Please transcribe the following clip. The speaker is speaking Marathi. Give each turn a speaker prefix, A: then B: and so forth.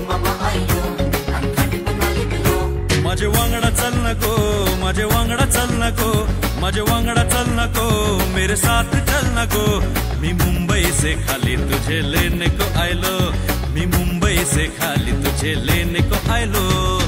A: माझे वांगडा चल नको, माझे वांगडा चल नको, माझे वांगडा चल नको, मेरे साथ चल नको। मी मुंबई से खाली तुझे लेने को आयलो, मी मुंबई से खाली तुझे लेने को आयलो।